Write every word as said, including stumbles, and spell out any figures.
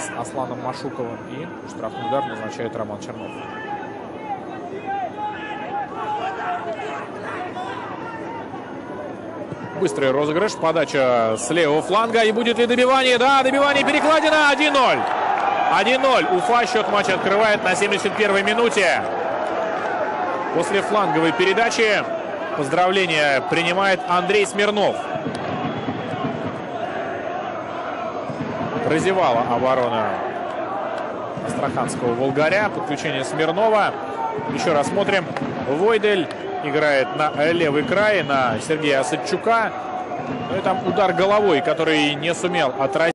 с Асланом Машуковым. И штрафный удар назначает Роман Чернов. Быстрый розыгрыш, подача с левого фланга. И будет ли добивание? Да, добивание, перекладина. один ноль. один ноль. Уфа счет матча открывает на семьдесят первой минуте. После фланговой передачи поздравления принимает Андрей Смирнов. Прозевала оборона астраханского Волгаря. Подключение Смирнова. Еще раз смотрим. Войдель играет на левый край, на Сергея Осадчука. Ну и там удар головой, который не сумел отразить.